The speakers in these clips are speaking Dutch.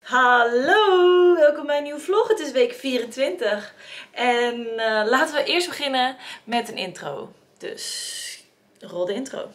Hallo, welkom bij een nieuwe vlog. Het is week 24 en laten we eerst beginnen met een intro. Dus rol de intro.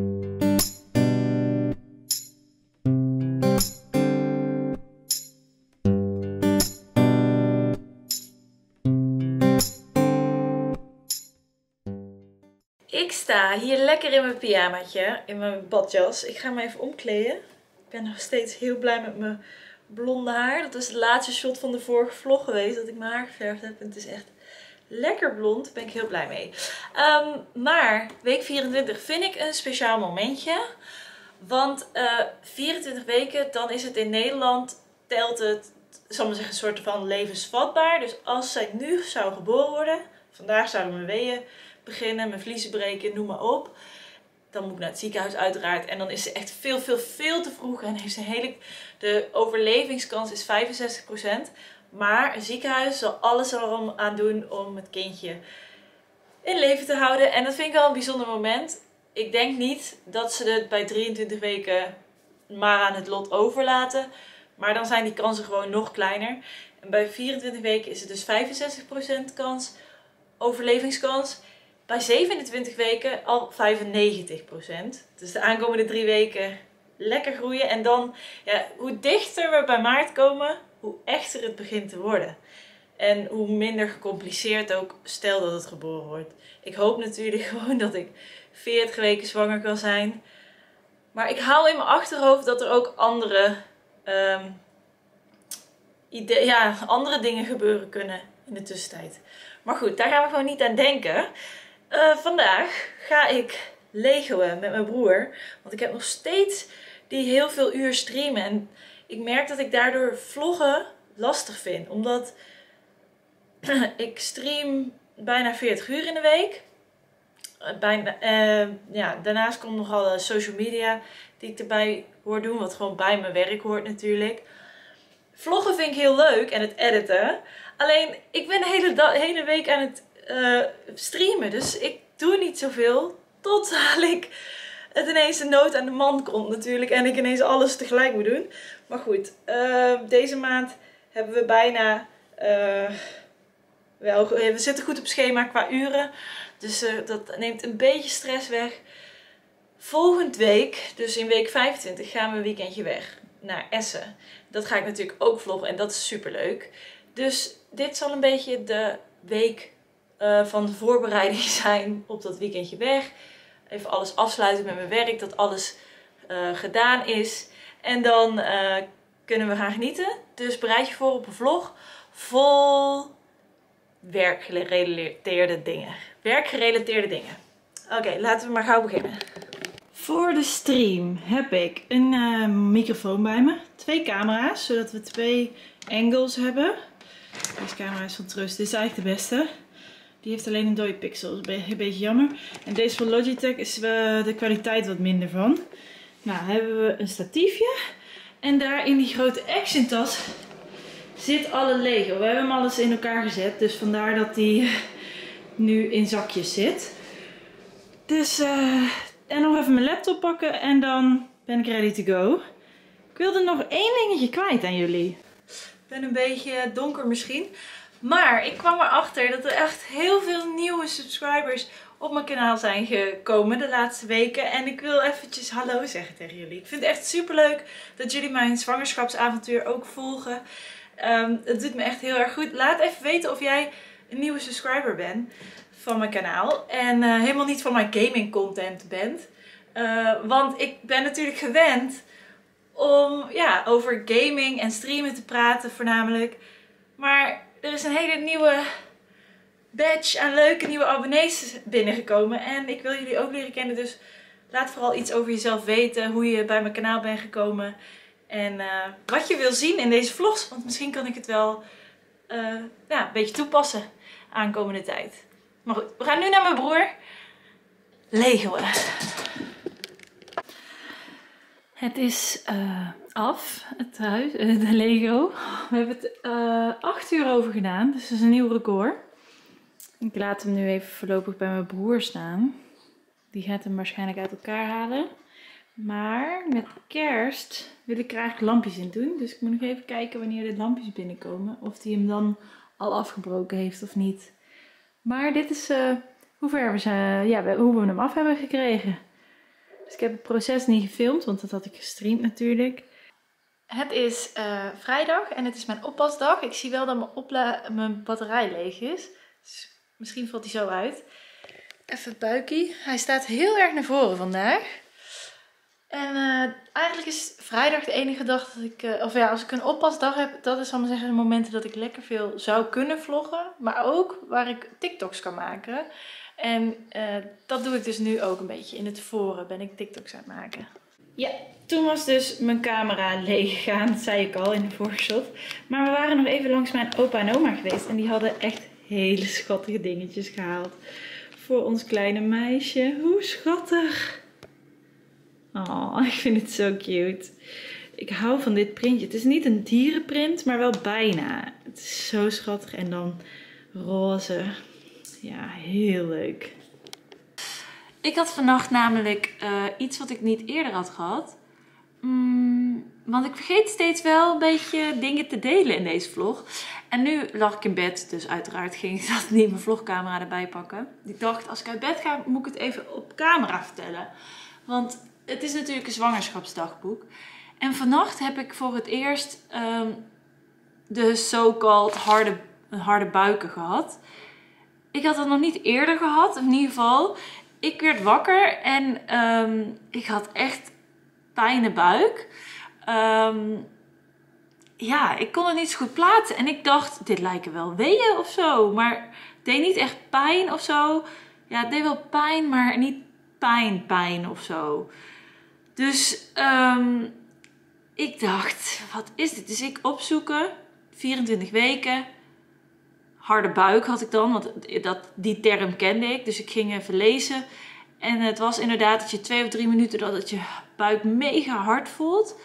Ik sta hier lekker in mijn pyjamaatje, in mijn badjas. Ik ga me even omkleden. Ik ben nog steeds heel blij met mijn blonde haar. Dat was het laatste shot van de vorige vlog geweest dat ik mijn haar geverfd heb. En het is echt lekker blond. Daar ben ik heel blij mee. Maar week 24 vind ik een speciaal momentje. Want 24 weken, dan is het in Nederland, telt het, zal maar zeggen, een soort van levensvatbaar. Dus als zij nu zou geboren worden, vandaag zouden mijn weeën beginnen, mijn vliezen breken, noem maar op. Dan moet ik naar het ziekenhuis uiteraard. En dan is ze echt veel te vroeg. En heeft ze de overlevingskans is 65%. Maar een ziekenhuis zal alles erom aan doen om het kindje in leven te houden. En dat vind ik wel een bijzonder moment. Ik denk niet dat ze het bij 23 weken maar aan het lot overlaten. Maar dan zijn die kansen gewoon nog kleiner. En bij 24 weken is het dus 65% kans, overlevingskans. Bij 27 weken al 95%. Dus de aankomende 3 weken lekker groeien. En dan, ja, hoe dichter we bij maart komen, hoe echter het begint te worden. En hoe minder gecompliceerd ook, stel dat het geboren wordt. Ik hoop natuurlijk gewoon dat ik 40 weken zwanger kan zijn. Maar ik hou in mijn achterhoofd dat er ook andere, andere dingen gebeuren kunnen in de tussentijd. Maar goed, daar gaan we gewoon niet aan denken. Vandaag ga ik legoen met mijn broer. Want ik heb nog steeds die heel veel uur streamen. En ik merk dat ik daardoor vloggen lastig vind. Omdat ik stream bijna 40 uur in de week. Daarnaast komt nog alle social media die ik erbij hoor doen. Wat gewoon bij mijn werk hoort natuurlijk. Vloggen vind ik heel leuk en het editen. Alleen ik ben de hele week aan het streamen. Dus ik doe niet zoveel. Tot ik het ineens de nood aan de man komt natuurlijk. En ik ineens alles tegelijk moet doen. Maar goed, deze maand hebben we bijna... we zitten goed op schema qua uren. Dus dat neemt een beetje stress weg. Volgende week, dus in week 25, gaan we een weekendje weg naar Essen. Dat ga ik natuurlijk ook vloggen en dat is super leuk. Dus dit zal een beetje de week van de voorbereiding zijn op dat weekendje weg. Even alles afsluiten met mijn werk, dat alles gedaan is. En dan kunnen we gaan genieten. Dus bereid je voor op een vlog vol werkgerelateerde dingen. Oké, laten we maar gauw beginnen. Voor de stream heb ik een microfoon bij me. 2 camera's, zodat we 2 angles hebben. Deze camera is van Trust. Dit is eigenlijk de beste. Die heeft alleen een dode pixel. Dat is een beetje jammer. En deze van Logitech is de kwaliteit wat minder van. Nou, hebben we een statiefje. En daar in die grote action tas zit alle Lego. We hebben hem alles in elkaar gezet. Dus vandaar dat die nu in zakjes zit. Dus, en nog even mijn laptop pakken. En dan ben ik ready to go. Ik wilde nog 1 dingetje kwijt aan jullie. Ik ben een beetje donker misschien. Maar ik kwam erachter dat er echt heel veel nieuwe subscribers op mijn kanaal zijn gekomen de laatste weken. En ik wil eventjes hallo zeggen tegen jullie. Ik vind het echt super leuk dat jullie mijn zwangerschapsavontuur ook volgen. Het doet me echt heel erg goed. Laat even weten of jij een nieuwe subscriber bent van mijn kanaal. En helemaal niet van mijn gaming content bent. Want ik ben natuurlijk gewend om over gaming en streamen te praten voornamelijk. Maar er is een hele nieuwe batch aan leuke nieuwe abonnees binnengekomen. En ik wil jullie ook leren kennen. Dus laat vooral iets over jezelf weten. Hoe je bij mijn kanaal bent gekomen. En wat je wil zien in deze vlogs. Want misschien kan ik het wel een beetje toepassen aankomende tijd. Maar goed, we gaan nu naar mijn broer. Legoen. Het is af, het huis, de Lego. We hebben het 8 uur over gedaan, dus dat is een nieuw record. Ik laat hem nu even voorlopig bij mijn broer staan. Die gaat hem waarschijnlijk uit elkaar halen. Maar met kerst wil ik er eigenlijk lampjes in doen. Dus ik moet nog even kijken wanneer de lampjes binnenkomen. Of die hem dan al afgebroken heeft of niet. Maar dit is hoe we hem af hebben gekregen. Dus ik heb het proces niet gefilmd, want dat had ik gestreamd natuurlijk. Het is vrijdag en het is mijn oppasdag. Ik zie wel dat mijn batterij leeg is. Dus misschien valt hij zo uit. Even het buikie. Hij staat heel erg naar voren vandaag. En eigenlijk is vrijdag de enige dag dat ik... als ik een oppasdag heb, dat is, zal ik maar zeggen, de momenten dat ik lekker veel zou kunnen vloggen. Maar ook waar ik TikToks kan maken. En dat doe ik dus nu ook een beetje. In het voren ben ik TikToks aan het maken. Ja, toen was dus mijn camera leeg gegaan. Dat zei ik al in de vorige shot. Maar we waren nog even langs mijn opa en oma geweest. En die hadden echt hele schattige dingetjes gehaald. Voor ons kleine meisje. Hoe schattig. Oh, ik vind het zo cute. Ik hou van dit printje. Het is niet een dierenprint, maar wel bijna. Het is zo schattig. En dan roze. Ja, heel leuk. Ik had vannacht namelijk iets wat ik niet eerder had gehad. Want ik vergeet steeds wel een beetje dingen te delen in deze vlog. En nu lag ik in bed, dus uiteraard ging ik dat niet mijn vlogcamera erbij pakken. Ik dacht, als ik uit bed ga, moet ik het even op camera vertellen. Want het is natuurlijk een zwangerschapsdagboek. En vannacht heb ik voor het eerst de so-called harde buiken gehad. Ik had dat nog niet eerder gehad, in ieder geval. Ik werd wakker en ik had echt pijn in de buik. Ja, ik kon het niet zo goed plaatsen. En ik dacht, dit lijken wel weeën of zo. Maar het deed niet echt pijn of zo. Ja, het deed wel pijn, maar niet pijn of zo. Dus ik dacht, wat is dit? Dus ik opzoeken, 24 weken... Harde buik had ik dan, want die term kende ik. Dus ik ging even lezen. En het was inderdaad dat je 2 of 3 minuten dat het je buik mega hard voelt.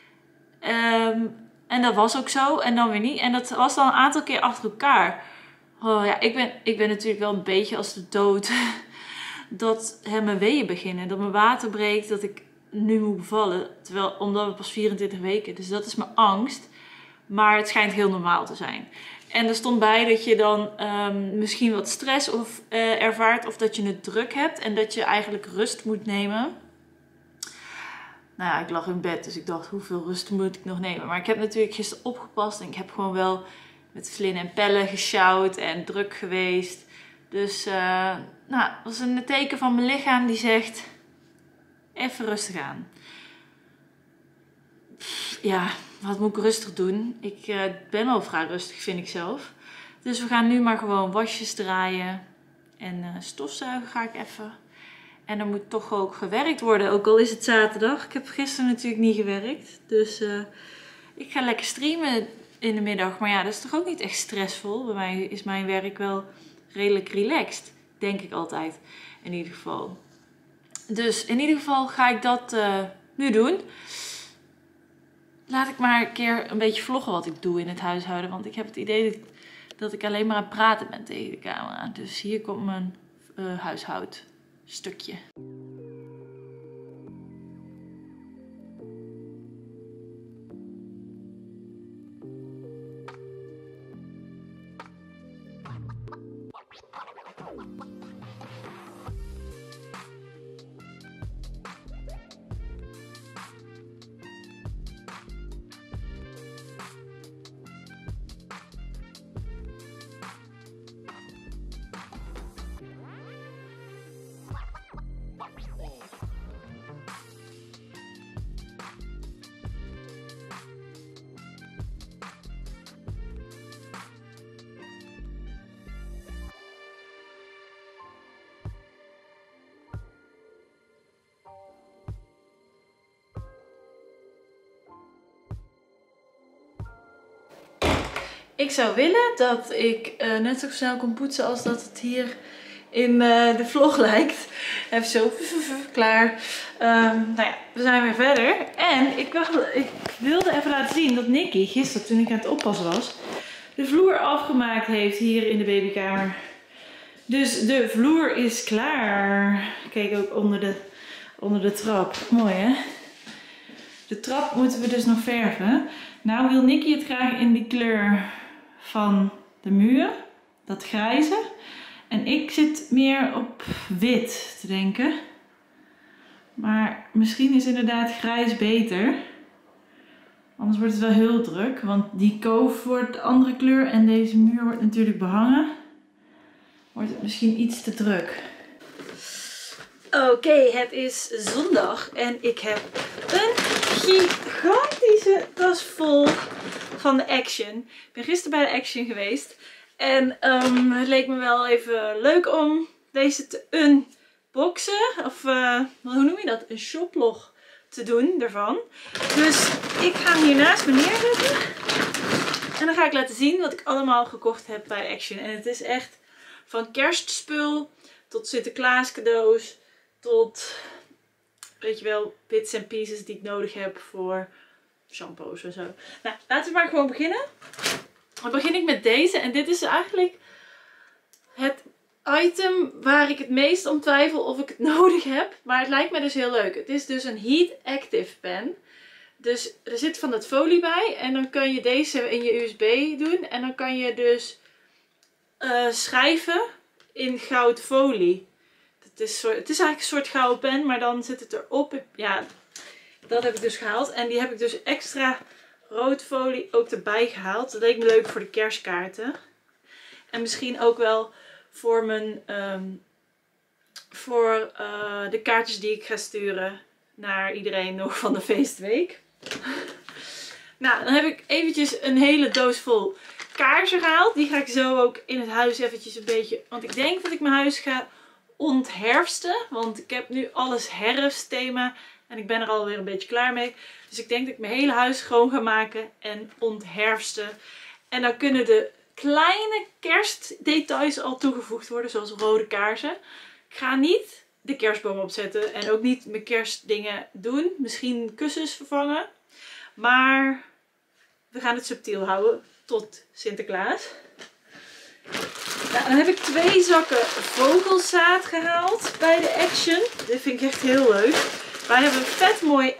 En dat was ook zo. En dan weer niet. En dat was dan een aantal keer achter elkaar. Oh ja, ik ben natuurlijk wel een beetje als de dood. Dat mijn weeën beginnen. Dat mijn water breekt. Dat ik nu moet bevallen. Omdat het pas 24 weken. Dus dat is mijn angst. Maar het schijnt heel normaal te zijn. En er stond bij dat je dan misschien wat stress ervaart of dat je het druk hebt en dat je eigenlijk rust moet nemen. Nou ja, ik lag in bed, dus ik dacht, hoeveel rust moet ik nog nemen? Maar ik heb natuurlijk gisteren opgepast en ik heb gewoon wel met Flynn en Pelle gesjouwd en druk geweest. Dus dat was een teken van mijn lichaam die zegt, even rustig aan. Ja, wat moet ik rustig doen? Ik ben al vrij rustig, vind ik zelf. Dus we gaan nu maar gewoon wasjes draaien. En stofzuigen ga ik even. En er moet toch ook gewerkt worden, ook al is het zaterdag. Ik heb gisteren natuurlijk niet gewerkt. Dus ik ga lekker streamen in de middag. Maar ja, dat is toch ook niet echt stressvol. Bij mij is mijn werk wel redelijk relaxed. Denk ik altijd, in ieder geval. Dus in ieder geval ga ik dat nu doen. Laat ik maar een keer een beetje vloggen wat ik doe in het huishouden. Want ik heb het idee dat ik alleen maar aan het praten ben tegen de camera. Dus hier komt mijn huishoudstukje. Ik zou willen dat ik net zo snel kon poetsen als dat het hier in de vlog lijkt. Even zo, klaar. Nou ja, we zijn weer verder. En ik wilde even laten zien dat Nicky gisteren, toen ik aan het oppassen was, de vloer afgemaakt heeft hier in de babykamer. Dus de vloer is klaar. Kijk ook onder de trap. Mooi hè? De trap moeten we dus nog verven. Nou wil Nicky het graag in die kleur van de muur. Dat grijze. En ik zit meer op wit te denken. Maar misschien is inderdaad grijs beter. Anders wordt het wel heel druk. Want die koof wordt de andere kleur en deze muur wordt natuurlijk behangen. Wordt het misschien iets te druk. Oké, het is zondag en ik heb een gigantische tas vol van de Action. Ik ben gisteren bij de Action geweest. En het leek me wel even leuk om deze te unboxen. Of hoe noem je dat? Een shoplog te doen ervan. Dus ik ga hem hier naast me neerzetten. En dan ga ik laten zien wat ik allemaal gekocht heb bij Action. En het is echt van kerstspul tot Sinterklaas cadeaus. Tot, weet je wel, bits en pieces die ik nodig heb voor shampoos en zo. Nou, laten we maar gewoon beginnen. Dan begin ik met deze. En dit is eigenlijk het item waar ik het meest om twijfel of ik het nodig heb. Maar het lijkt me dus heel leuk. Het is dus een Heat Active pen. Dus er zit van dat folie bij. En dan kan je deze in je USB doen. En dan kan je dus schrijven in goud folie. Het is eigenlijk een soort gouden pen, maar dan zit het erop. Ja, dat heb ik dus gehaald. En die heb ik dus extra roodfolie ook erbij gehaald. Dat leek me leuk voor de kerstkaarten. En misschien ook wel voor mijn de kaartjes die ik ga sturen naar iedereen nog van de feestweek. Nou, dan heb ik eventjes een hele doos vol kaarsen gehaald. Die ga ik zo ook in het huis eventjes een beetje... Want ik denk dat ik mijn huis ga ontherfsten. Want ik heb nu alles herfstthema. En ik ben er alweer een beetje klaar mee. Dus ik denk dat ik mijn hele huis schoon ga maken en ontherfsten. En dan kunnen de kleine kerstdetails al toegevoegd worden. Zoals rode kaarsen. Ik ga niet de kerstboom opzetten. En ook niet mijn kerstdingen doen. Misschien kussens vervangen. Maar we gaan het subtiel houden tot Sinterklaas. Nou, dan heb ik 2 zakken vogelzaad gehaald bij de Action. Dit vind ik echt heel leuk. Wij hebben een vet mooi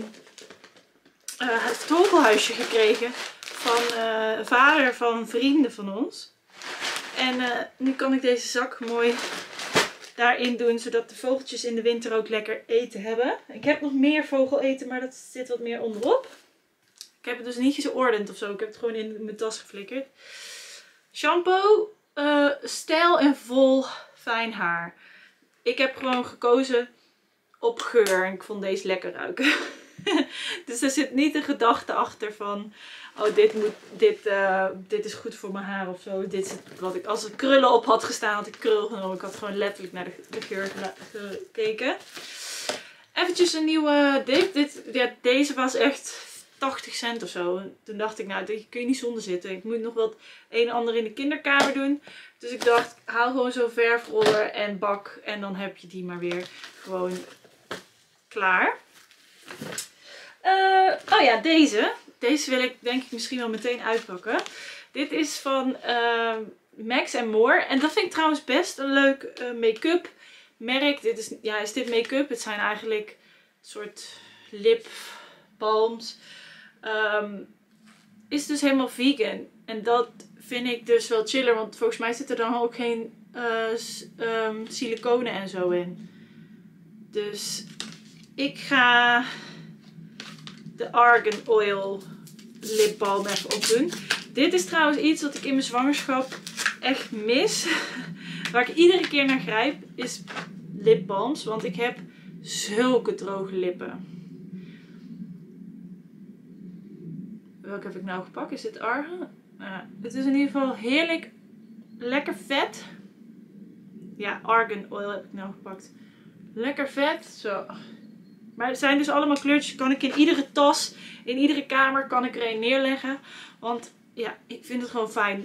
vogelhuisje gekregen van een vader van vrienden van ons. En nu kan ik deze zak mooi daarin doen, zodat de vogeltjes in de winter ook lekker eten hebben. Ik heb nog meer vogeleten, maar dat zit wat meer onderop. Ik heb het dus niet geordend of zo. Ik heb het gewoon in mijn tas geflikkerd. Shampoo, stijl en vol fijn haar. Ik heb gewoon gekozen op geur. En ik vond deze lekker ruiken. Dus er zit niet een gedachte achter van... Oh, dit is goed voor mijn haar of zo. Dit is wat ik, als er krullen op had gestaan, had ik krul genomen. Ik had gewoon letterlijk naar de geur gekeken. Eventjes een nieuwe dip. Deze was echt 80 cent of zo. En toen dacht ik, nou, daar kun je niet zonder zitten. Ik moet nog wat een en ander in de kinderkamer doen. Dus ik dacht, haal gewoon zo'n verfroller en bak. En dan heb je die maar weer gewoon klaar. Oh ja, deze. Deze wil ik denk ik misschien wel meteen uitpakken. Dit is van Max & More. En dat vind ik trouwens best een leuk make-up merk. Is dit make-up? Het zijn eigenlijk een soort lipbalms. Is dus helemaal vegan. En dat vind ik dus wel chiller. Want volgens mij zit er dan ook geen siliconen en zo in. Dus ik ga de Argan Oil lipbalm even opdoen. Dit is trouwens iets wat ik in mijn zwangerschap echt mis. Waar ik iedere keer naar grijp is lipbalms. Want ik heb zulke droge lippen. Welke heb ik nou gepakt? Is dit Argan? Het is in ieder geval heerlijk. Lekker vet. Ja, Argan Oil heb ik nou gepakt. Lekker vet. Zo. Maar het zijn dus allemaal kleurtjes. Kan ik in iedere tas, in iedere kamer kan ik er een neerleggen. Want ja, ik vind het gewoon fijn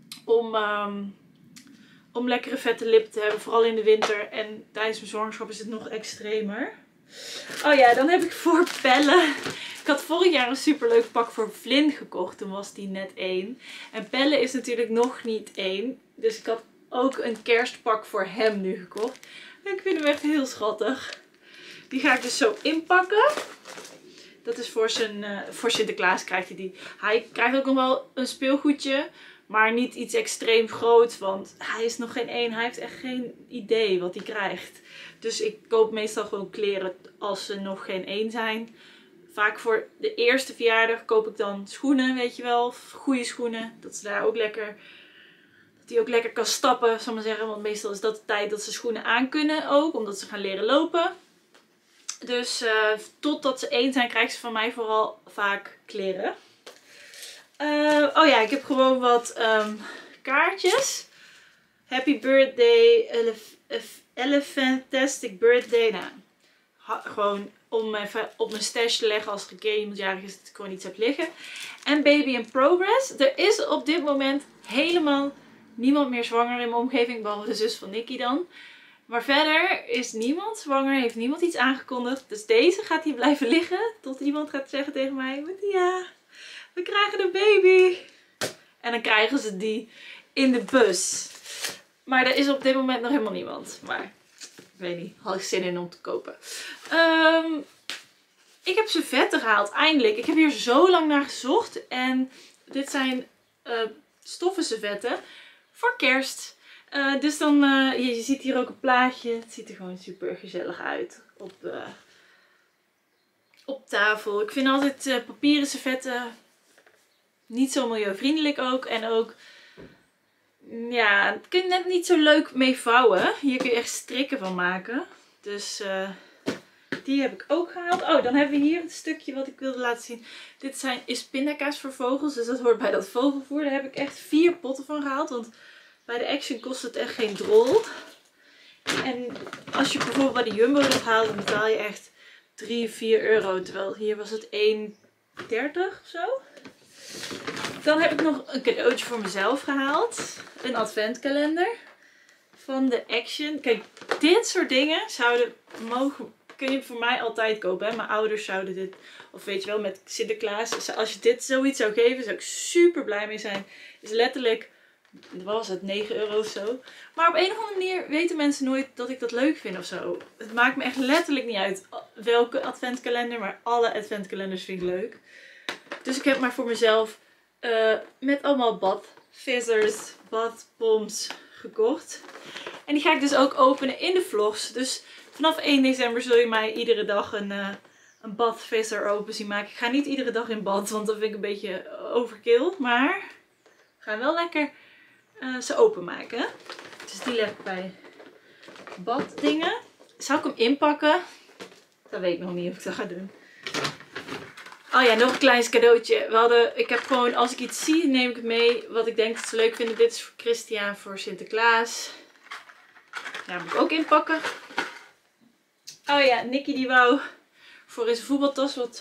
om lekkere vette lippen te hebben. Vooral in de winter. En tijdens mijn zwangerschap is het nog extremer. Oh ja, dan heb ik voor pellen. Ik had vorig jaar een superleuk pak voor Flynn gekocht. Toen was die net 1. En pellen is natuurlijk nog niet 1. Dus ik had ook een kerstpak voor hem nu gekocht. En ik vind hem echt heel schattig. Die ga ik dus zo inpakken. Dat is voor Sinterklaas krijgt hij die. Hij krijgt ook nog wel een speelgoedje. Maar niet iets extreem groot. Want hij is nog geen 1. Hij heeft echt geen idee wat hij krijgt. Dus ik koop meestal gewoon kleren als ze nog geen 1 zijn. Vaak voor de eerste verjaardag koop ik dan schoenen, weet je wel. Goede schoenen. Dat ze daar ook lekker... Dat hij ook lekker kan stappen, zal ik maar zeggen. Want meestal is dat de tijd dat ze schoenen aan kunnen ook. Omdat ze gaan leren lopen. Dus totdat ze 1 zijn, krijgen ze van mij vooral vaak kleren. Oh ja, ik heb gewoon wat kaartjes. Happy birthday, Elephantastic birthday. Nou, gewoon om even op mijn stash te leggen als er een keer iemand jarig is dat ik gewoon iets heb liggen. En baby in progress. Er is op dit moment helemaal niemand meer zwanger in mijn omgeving, behalve de zus van Nicky dan. Maar verder is niemand zwanger, heeft niemand iets aangekondigd. Dus deze gaat hier blijven liggen tot iemand gaat zeggen tegen mij: ja, we krijgen een baby. En dan krijgen ze die in de bus. Maar er is op dit moment nog helemaal niemand. Maar ik weet niet, had ik zin in om te kopen. Ik heb servetten gehaald, eindelijk. Ik heb hier zo lang naar gezocht. En dit zijn stoffen servetten voor kerst. Dus dan, je ziet hier ook een plaatje. Het ziet er gewoon super gezellig uit op tafel. Ik vind altijd papieren servetten niet zo milieuvriendelijk ook. En ook, ja, het kun je net niet zo leuk mee vouwen. Hier kun je echt strikken van maken. Dus die heb ik ook gehaald. Oh, dan hebben we hier het stukje wat ik wilde laten zien. Dit is pindakaas voor vogels. Dus dat hoort bij dat vogelvoer. Daar heb ik echt 4 potten van gehaald. Want bij de Action kost het echt geen drol. En als je bijvoorbeeld bij de Jumbo dat haalt, dan betaal je echt 3, 4 euro. Terwijl hier was het 1,30 of zo. Dan heb ik nog een cadeautje voor mezelf gehaald. Een adventkalender van de Action. Kijk, dit soort dingen kun je voor mij altijd kopen. Hè? Mijn ouders zouden dit, of weet je wel, met Sinterklaas. Als je dit zoiets zou geven, zou ik super blij mee zijn. Is letterlijk, wat was het, 9 euro of zo. Maar op een of andere manier weten mensen nooit dat ik dat leuk vind of zo. Het maakt me echt letterlijk niet uit welke adventkalender, maar alle adventkalenders vind ik leuk. Dus ik heb maar voor mezelf met allemaal badvissers, badbombs gekocht. En die ga ik dus ook openen in de vlogs. Dus vanaf 1 december zul je mij iedere dag een badvisser open zien maken. Ik ga niet iedere dag in bad, want dat vind ik een beetje overkill. Maar we gaan wel lekker ze openmaken. Dus die leg ik bij baddingen. Zou ik hem inpakken? Dat weet ik nog niet of ik dat ga doen. Oh ja, nog een klein cadeautje. Ik heb gewoon, als ik iets zie, neem ik het mee. Wat ik denk dat ze leuk vinden. Dit is voor Christian, voor Sinterklaas. Daar moet ik ook inpakken. Oh ja, Nicky die wou voor in zijn voetbaltas wat,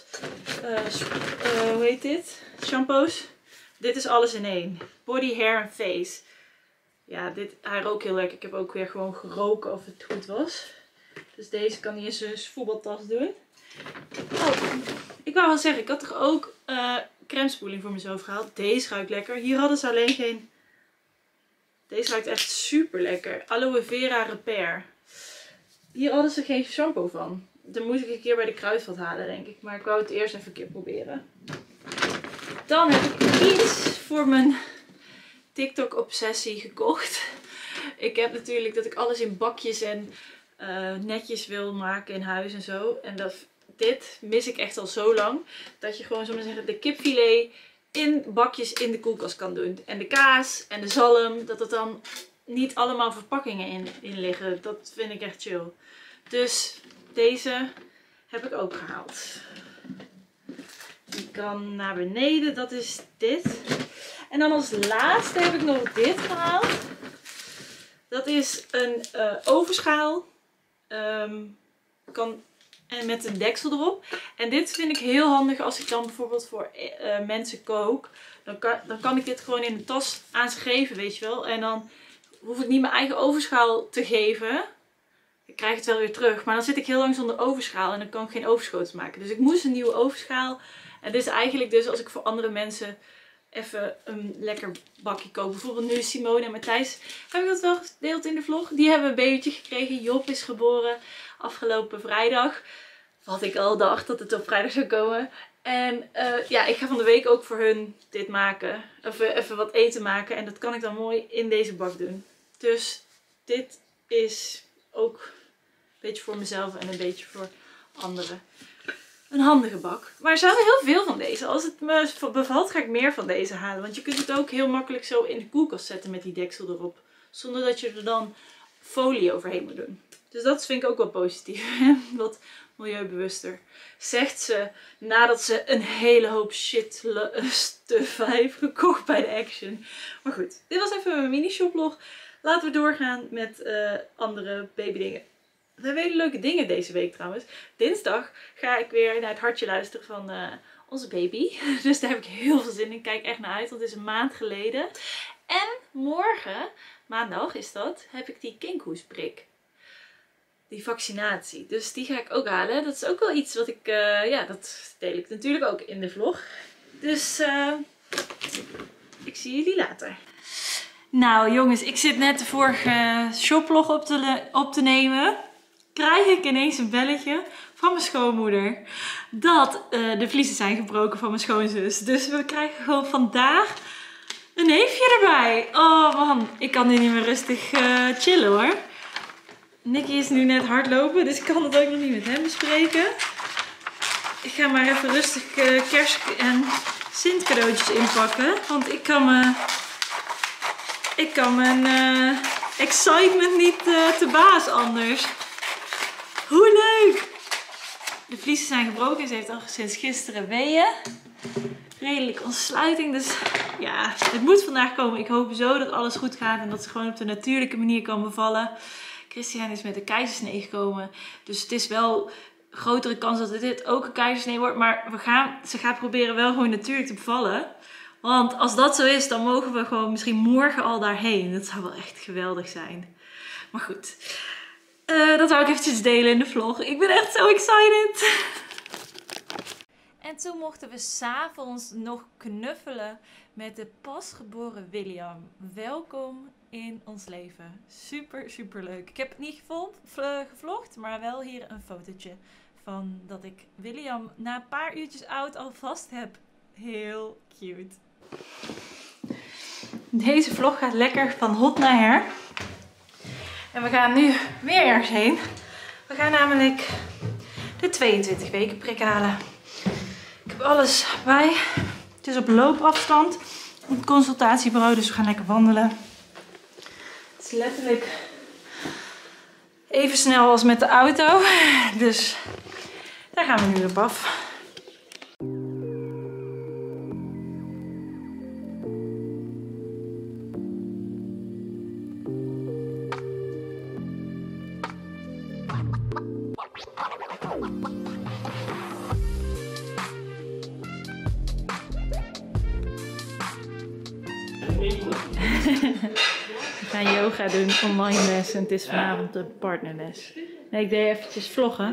hoe heet dit? Shampoos. Dit is alles in één. Body, hair en face. Ja, hij rookt heel lekker. Ik heb ook weer gewoon geroken of het goed was. Dus deze kan hij in zijn voetbaltas doen. Oh, ik wou wel zeggen, ik had toch ook crèmespoeling voor mezelf gehaald. Deze ruikt lekker. Hier hadden ze alleen geen... Deze ruikt echt super lekker. Aloe Vera Repair. Hier hadden ze geen shampoo van. Dan moest ik een keer bij de Kruidvat halen, denk ik. Maar ik wou het eerst even een keer proberen. Dan heb ik iets voor mijn TikTok-obsessie gekocht. Ik heb natuurlijk dat ik alles in bakjes en netjes wil maken in huis en zo. En dit mis ik echt al zo lang. Dat je gewoon, zullen we zeggen, de kipfilet in bakjes in de koelkast kan doen. En de kaas en de zalm. Dat het dan niet allemaal verpakkingen in liggen. Dat vind ik echt chill. Dus deze heb ik ook gehaald. Die kan naar beneden. Dat is dit. En dan als laatste heb ik nog dit gehaald. Dat is een ovenschaal. En met een deksel erop. En dit vind ik heel handig als ik dan bijvoorbeeld voor mensen kook. Dan kan ik dit gewoon in de tas aan ze geven, weet je wel. En dan hoef ik niet mijn eigen ovenschaal te geven. Ik krijg het wel weer terug. Maar dan zit ik heel lang zonder ovenschaal en dan kan ik geen overschoten maken. Dus ik moest een nieuwe ovenschaal. En dit is eigenlijk dus als ik voor andere mensen even een lekker bakje koken. Bijvoorbeeld nu Simone en Matthijs. Heb ik dat wel gedeeld in de vlog? Die hebben een babytje gekregen. Job is geboren afgelopen vrijdag. Wat ik al dacht dat het op vrijdag zou komen. En ja, ik ga van de week ook voor hun dit maken. Even wat eten maken. En dat kan ik dan mooi in deze bak doen. Dus dit is ook een beetje voor mezelf en een beetje voor anderen. Een handige bak. Maar ze hadden heel veel van deze. Als het me bevalt ga ik meer van deze halen. Want je kunt het ook heel makkelijk zo in de koelkast zetten met die deksel erop. Zonder dat je er dan folie overheen moet doen. Dus dat vind ik ook wel positief. Wat milieubewuster. Zegt ze nadat ze een hele hoop shit stuff heeft gekocht bij de Action. Maar goed, dit was even mijn mini shoplog. Laten we doorgaan met andere babydingen. We hebben hele leuke dingen deze week trouwens. Dinsdag ga ik weer naar het hartje luisteren van onze baby. Dus daar heb ik heel veel zin in. Ik kijk echt naar uit, want het is een maand geleden. En morgen, maandag is dat, heb ik die kinkhoesprik. Die vaccinatie. Dus die ga ik ook halen. Dat is ook wel iets wat ik, ja, dat deel ik natuurlijk ook in de vlog. Dus ik zie jullie later. Nou jongens, ik zit net de vorige shoplog op te nemen. Krijg ik ineens een belletje van mijn schoonmoeder. Dat de vliezen zijn gebroken van mijn schoonzus. Dus we krijgen gewoon vandaag een neefje erbij. Oh man, ik kan nu niet meer rustig chillen hoor. Nicky is nu net hardlopen, dus ik kan het ook nog niet met hem bespreken. Ik ga maar even rustig kerst- en Sint cadeautjes inpakken. Want ik kan mijn excitement niet te baas anders. Hoe leuk! De vliezen zijn gebroken. Ze heeft al sinds gisteren weeën. Redelijk ontsluiting. Dus ja, het moet vandaag komen. Ik hoop zo dat alles goed gaat. En dat ze gewoon op de natuurlijke manier kan bevallen. Christian is met een keizersnee gekomen. Dus het is wel een grotere kans dat dit ook een keizersnee wordt. Maar ze gaat proberen wel gewoon natuurlijk te bevallen. Want als dat zo is, dan mogen we gewoon misschien morgen al daarheen. Dat zou wel echt geweldig zijn. Maar goed. Dat wou ik eventjes delen in de vlog. Ik ben echt zo excited. En toen mochten we 's avonds nog knuffelen met de pasgeboren William. Welkom in ons leven. Super, super leuk. Ik heb het niet gevlogd, maar wel hier een fotootje van dat ik William na een paar uurtjes oud al vast heb. Heel cute. Deze vlog gaat lekker van hot naar her. En we gaan nu weer ergens heen. We gaan namelijk de 22 weken prik halen. Ik heb alles bij. Het is op loopafstand. Op het consultatiebureau, dus we gaan lekker wandelen. Het is letterlijk even snel als met de auto. Dus daar gaan we nu op af. We gaan yoga doen, online les en het is vanavond de partnerles. Nee, ik deed eventjes vloggen.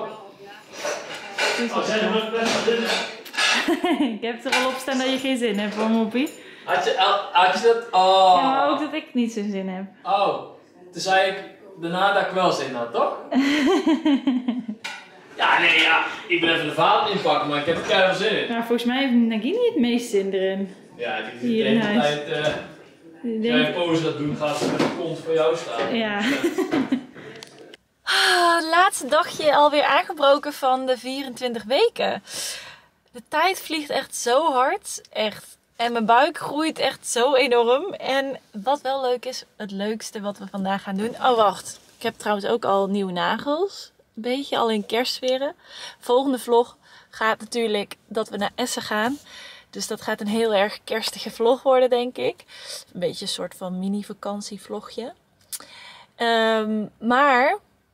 Ik heb er al op staan dat je geen zin hebt, hoor, Moppie. Had je dat? Oh. Ja, maar ook dat ik niet zo'n zin heb. Oh, toen zei ik daarna dat ik wel zin had, toch? Ja, nee, ja. Ik ben even de vader inpakken, maar ik heb er keihard zin in. Maar volgens mij heeft Nagini het meest zin erin. Ja, ik denk hier in huis. Jij pose dat doen, gaat ze met de kont voor jou staan. Ja. Laatste dagje alweer aangebroken van de 24 weken. De tijd vliegt echt zo hard. Echt. En mijn buik groeit echt zo enorm. En wat wel leuk is, het leukste wat we vandaag gaan doen. Oh, wacht. Ik heb trouwens ook al nieuwe nagels. Een beetje al in kerstsferen. Volgende vlog gaat natuurlijk dat we naar Essen gaan. Dus dat gaat een heel erg kerstige vlog worden, denk ik. Een beetje een soort van mini vakantievlogje. Maar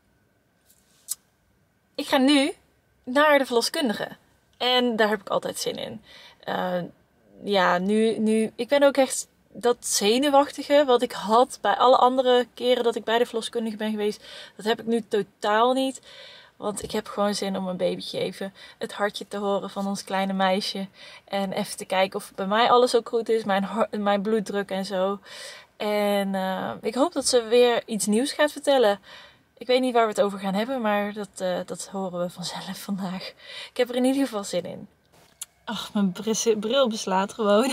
ik ga nu naar de verloskundige. En daar heb ik altijd zin in. Ja, nu, ik ben ook echt dat zenuwachtige wat ik had bij alle andere keren dat ik bij de verloskundige ben geweest. Dat heb ik nu totaal niet. Want ik heb gewoon zin om een babytje even het hartje te horen van ons kleine meisje. En even te kijken of bij mij alles ook goed is. Mijn bloeddruk en zo. En ik hoop dat ze weer iets nieuws gaat vertellen. Ik weet niet waar we het over gaan hebben, maar dat horen we vanzelf vandaag. Ik heb er in ieder geval zin in. Ach, mijn bril beslaat gewoon.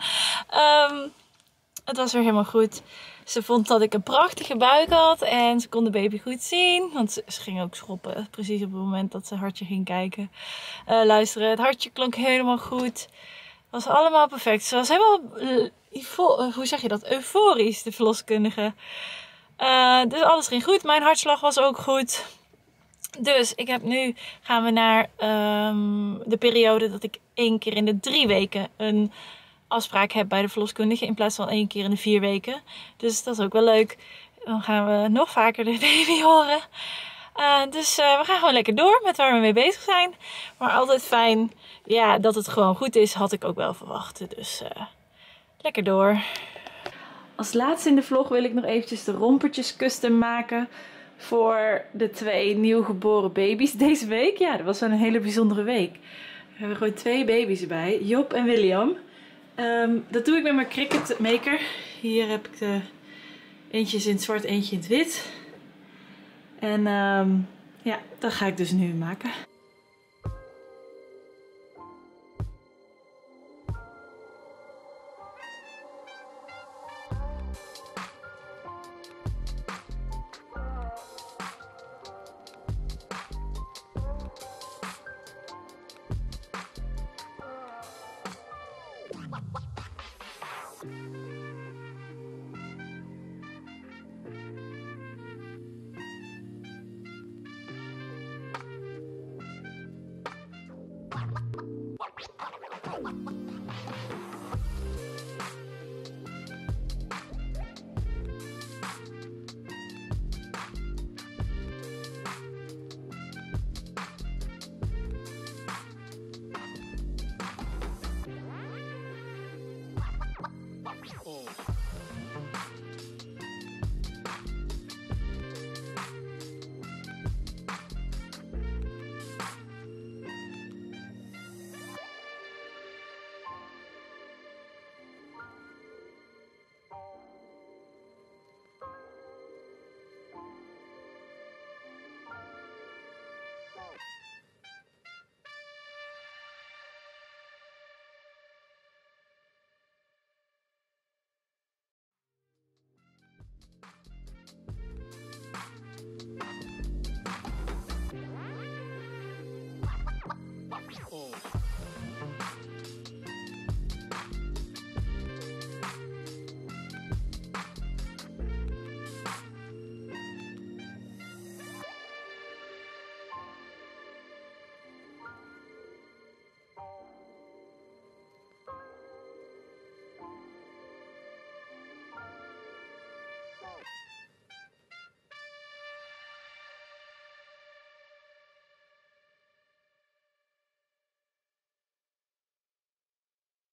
Het was weer helemaal goed. Ze vond dat ik een prachtige buik had en ze kon de baby goed zien. Want ze ging ook schoppen, precies op het moment dat ze hartje ging kijken. Luisteren, het hartje klonk helemaal goed. Het was allemaal perfect. Ze was helemaal, hoe zeg je dat, euforisch, de verloskundige. Dus alles ging goed. Mijn hartslag was ook goed. Dus gaan we naar de periode dat ik 1 keer in de 3 weken een afspraak heb bij de verloskundige in plaats van 1 keer in de 4 weken. Dus dat is ook wel leuk. Dan gaan we nog vaker de baby horen. Dus we gaan gewoon lekker door met waar we mee bezig zijn. Maar altijd fijn, ja, dat het gewoon goed is, had ik ook wel verwacht. Dus lekker door. Als laatste in de vlog wil ik nog eventjes de rompertjes custom maken voor de 2 nieuwgeboren baby's deze week. Ja, dat was een hele bijzondere week. We hebben gewoon 2 baby's erbij, Job en William. Dat doe ik met mijn Cricut Maker. Hier heb ik de eentjes in het zwart, eentje in het wit. En ja, dat ga ik dus nu maken.